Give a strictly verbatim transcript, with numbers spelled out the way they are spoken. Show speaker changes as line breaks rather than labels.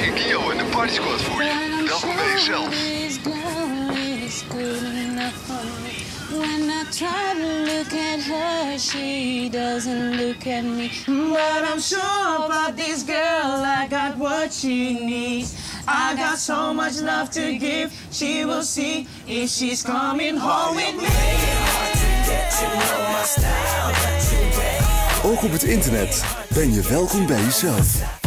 in Gio en de Party Squad voor je. Welkom bij jezelf. When I try to look at her, she doesn't look at me. But I'm sure about this girl, I got what she needs. I got so much love to give, she will see if she's coming home with me.
Ook op het internet ben je welkom bij jezelf.